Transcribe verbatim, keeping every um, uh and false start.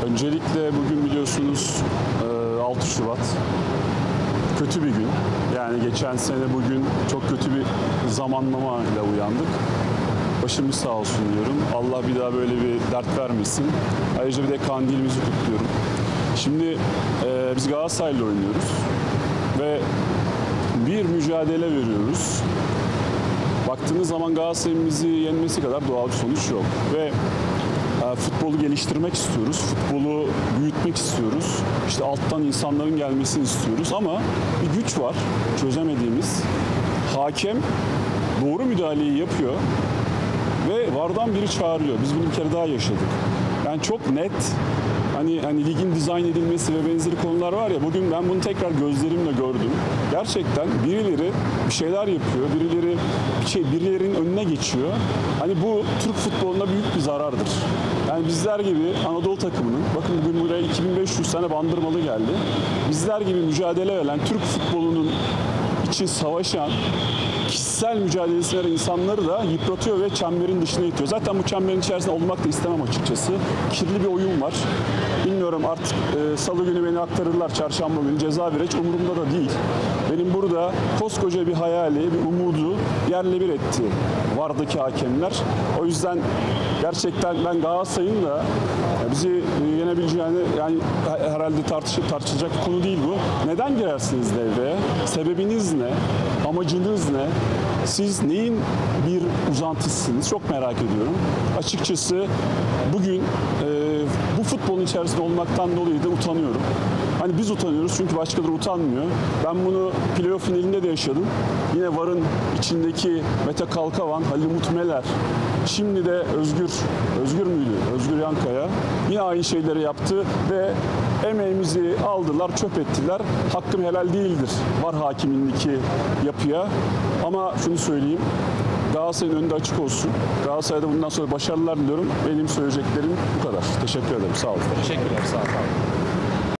Öncelikle bugün biliyorsunuz altı Şubat. Kötü bir gün. Yani geçen sene bugün çok kötü bir zamanlama ile uyandık. Başımız sağ olsun diyorum. Allah bir daha böyle bir dert vermesin. Ayrıca bir de kandilimizi kutluyorum. Şimdi e, biz Galatasaray'la oynuyoruz ve bir mücadele veriyoruz. Baktığınız zaman Galatasaray'ın bizi yenmesi kadar doğal bir sonuç yok. Ve e, futbolu geliştirmek istiyoruz, futbolu büyütmek istiyoruz. İşte alttan insanların gelmesini istiyoruz ama bir güç var çözemediğimiz. Hakem doğru müdahaleyi yapıyor ve VAR'dan biri çağırıyor. Biz bunu bir kere daha yaşadık. Yani çok net, hani hani ligin dizayn edilmesi ve benzeri konular var ya, bugün ben bunu tekrar gözlerimle gördüm. Gerçekten birileri bir şeyler yapıyor, birileri bir şey birilerinin önüne geçiyor. Hani bu Türk futboluna büyük bir zarardır. Yani bizler gibi Anadolu takımının, bakın bugün buraya iki bin beş yüz tane bandırmalı geldi. Bizler gibi mücadele veren Türk futbolunun için savaşan, kişisel mücadelesi veren insanları da yıpratıyor ve çemberin dışına itiyor. Zaten bu çemberin içerisinde olmak da istemem açıkçası. Kirli bir oyun var. Bilmiyorum artık e, salı günü beni aktarırlar, çarşamba günü ceza verir. Hiç umurumda da değil. Benim burada koskoca bir hayali, bir umudu yerle bir etti VAR'daki hakemler. O yüzden gerçekten ben Galatasaray'ın da bizi yenebileceğini, yani herhalde tartışıp tartışacak bir konu değil bu. Neden girersiniz devreye? Sebebiniz ne? Amacınız ne? Siz neyin bir uzantısısınız? Çok merak ediyorum. Açıkçası bugün e, bu futbolun içerisinde olmaktan dolayı da utanıyorum. Hani biz utanıyoruz çünkü başkaları utanmıyor. Ben bunu playoff finalinde de yaşadım. Yine VAR'ın içindeki Mete Kalkavan, Halil Umut Meler, şimdi de Özgür, Özgür müydü? Özgür Yankaya yine aynı şeyleri yaptı ve emeğimizi aldılar, çöp ettiler. Hakkım helal değildir VAR hakimindeki yapıya. Ama şunu söyleyeyim, Galatasaray'ın önünde açık olsun. Galatasaray'da bundan sonra başarılar diliyorum. Benim söyleyeceklerim bu kadar. Teşekkür ederim. Sağ olun. Teşekkürler. Sağ olun.